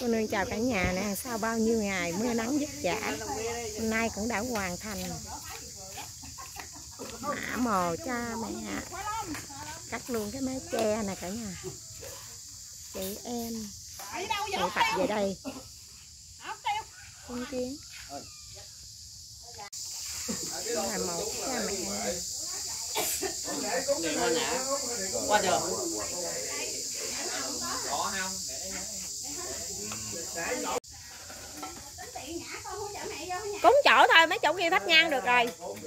Cô Nương chào cả nhà nè. Sau bao nhiêu ngày mưa nắng vất vả, hôm nay cũng đã hoàn thành. Mã mồ cha mẹ cắt luôn cái mái che nè cả nhà. Chị em tụ tập về đây chứng kiến là một cha mẹ. Qua chưa? Cúng chỗ thôi, mấy chỗ kia thắp nhang được rồi.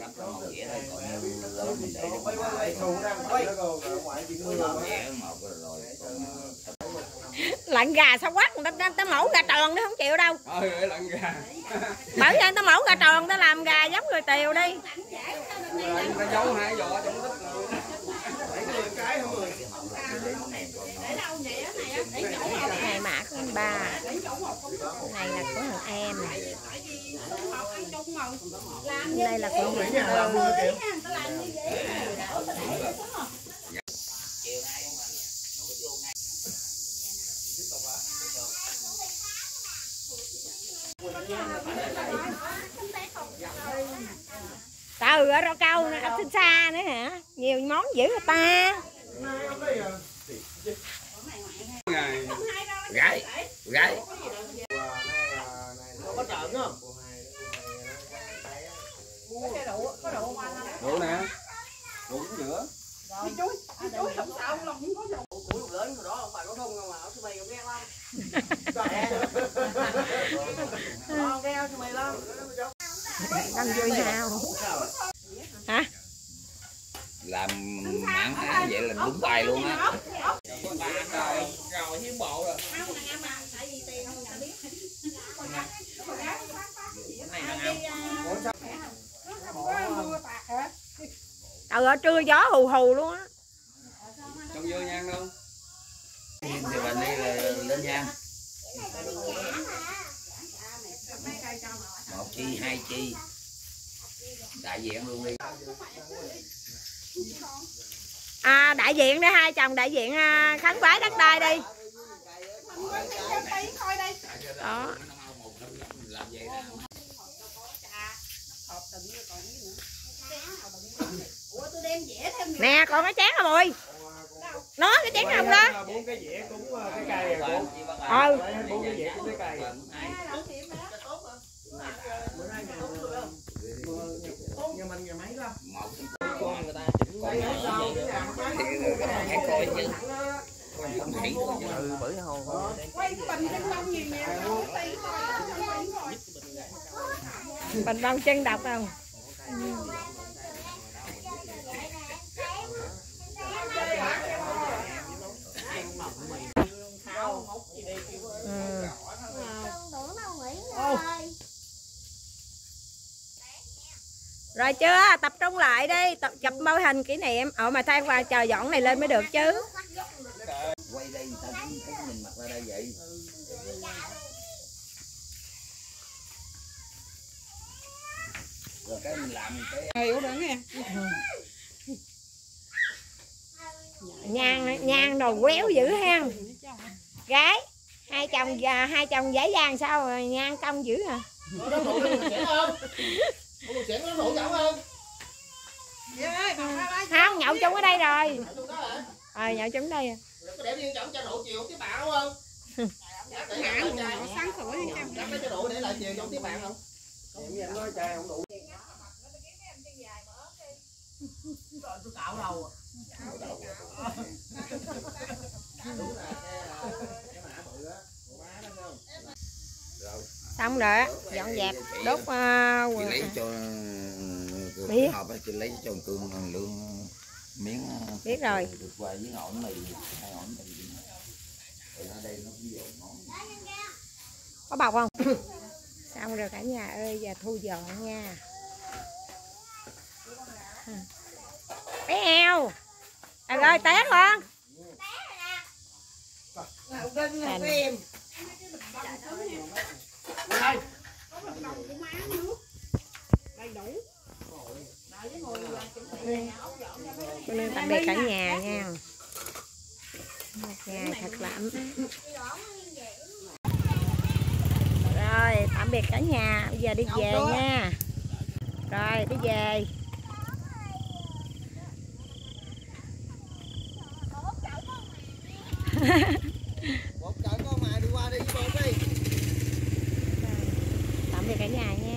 Lặn gà sao quát, người ta mổ gà tròn nó không chịu đâu. Lặn gà. Bởi vậy người ta mổ gà tròn, ta làm gà giống người Tiều đi. Ta giấu hai giò trong tích luôn. Này mã của anh ba, này là của thằng em, đây là của Nguyễn Hương. Trời ơi, rau câu xin xa nữa hả? Nhiều món dữ người ta. Gái, gái. Có trợn không? Đủ nè. Đủ giữa. Chuối không sao, lòng không có dầu. Chuối lớn rồi đó, không phải có thun không mà ở mày ghét lắm. Không ghét mày lắm. Đang vui nào? Hả? Làm mảng á vậy là đúng bài luôn á. Rồi hiến bộ rồi. Trời ơi, trưa gió hù hù luôn á. Trong dưa nhang đâu? Thì bạn đi là lên nhang. Một chi, hai chi. Đại diện luôn đi. À, đại diện đây, hai chồng đại diện kháng quái đất đai đi. Đó. Nè, còn cái chén hả Mùi? Nó cái chén không đó? 4 cái dĩa cúng cái cây rồi cô. 4 cái dĩa cúng cái cây. Nhà mình nhà mấy lắm. Một con người ta chỉnh coi phải coi chứ. Không thấy thôi chứ. Bởi hồ. Quay cái bình chân đông nhiều nè. Bình bông chân độc không? Rồi chưa? Tập trung lại đi, chụp mô hình kỷ niệm. Mà than qua chờ dọn này lên mới được chứ. Quay đây người ta cũng thấy nhìn mặt ra đây vậy. Rồi cái mình làm cái Hiểu nữa nghe. Nhang đồ quéo dữ ha. Gái, hai chồng dễ dàng sao rồi nhang công dữ hả? Không, nhậu chung ở đây rồi. Nhậu chung ở đây. Có để riêng chồng cho rượu chiều tiếp bạn đúng không? Sáng sủa đi chồng. Cái cho rượu để lại chiều trong tiếp bạn không? Em nói chai không đủ. Tôi cạo đầu. Xong rồi, dọn dẹp, đốt chị lấy cho biết hộp á, chị lấy cho cương lương miếng. Biết rồi. Được vài miếng ổi mì, hai ổi mì. Rồi ở đây nó cũng dồn ngon. Có bọc không? Xong rồi cả nhà ơi, giờ thu dọn nha. Bé eo. Rồi té con. Em. Đây. Cho nên tạm biệt cả nhà nha. Một ngày thật lạnh. biệt cả nhà, bây giờ đi về nha. Rồi đi về. Một chợ có mày đi qua đi với đi. Tạm biệt cả nhà nha.